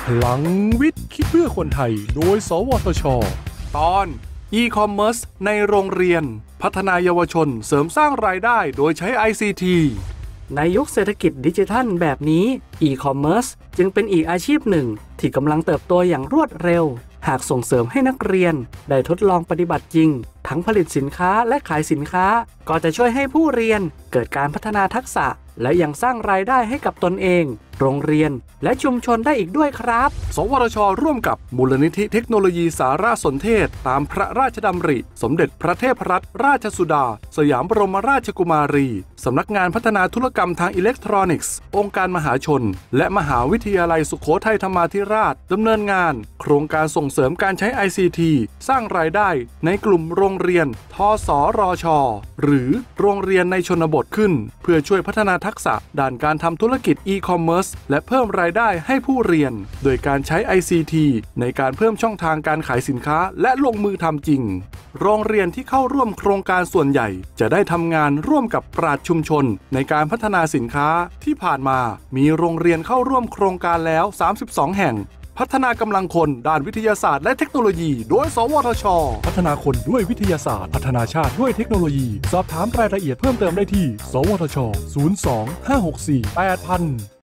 พลังวิทย์คิดเพื่อคนไทยโดยสวทช.ตอน e-commerce ในโรงเรียนพัฒนาเยาวชนเสริมสร้างรายได้โดยใช้ ICT ในยุคเศรษฐกิจดิจิทัลแบบนี้ e-commerce จึงเป็นอีกอาชีพหนึ่งที่กำลังเติบโตอย่างรวดเร็วหากส่งเสริมให้นักเรียนได้ทดลองปฏิบัติจริงทั้งผลิตสินค้าและขายสินค้าก็จะช่วยให้ผู้เรียนเกิดการพัฒนาทักษะและยังสร้างรายได้ให้กับตนเองโรงเรียนและชุมชนได้อีกด้วยครับสวทช.ร่วมกับมูลนิธิเทคโนโลยีสารสนเทศตามพระราชดำริสมเด็จพระเทพรัตนราชสุดาสยามบรมราชกุมารีสำนักงานพัฒนาธุรกรรมทางอิเล็กทรอนิกส์องค์การมหาชนและมหาวิทยาลัยสุโขทัยธรรมาธิราชดำเนินงานโครงการส่งเสริมการใช้ ICT สร้างรายได้ในกลุ่มโรงเรียนทสรช.หรือโรงเรียนในชนบทขึ้นเพื่อช่วยพัฒนาทักษะด้านการทำธุรกิจ e-commerce และเพิ่มรายได้ให้ผู้เรียนโดยการใช้ ICT ในการเพิ่มช่องทางการขายสินค้าและลงมือทำจริงโรงเรียนที่เข้าร่วมโครงการส่วนใหญ่จะได้ทำงานร่วมกับปราชญ์ชุมชนในการพัฒนาสินค้าที่ผ่านมามีโรงเรียนเข้าร่วมโครงการแล้ว32แห่งพัฒนากำลังคนด้านวิทยาศาสตร์และเทคโนโลยีโดยสวทช.พัฒนาคนด้วยวิทยาศาสตร์พัฒนาชาติด้วยเทคโนโลยีสอบถามรายละเอียดเพิ่มเติมได้ที่สวทช. 02 564 8000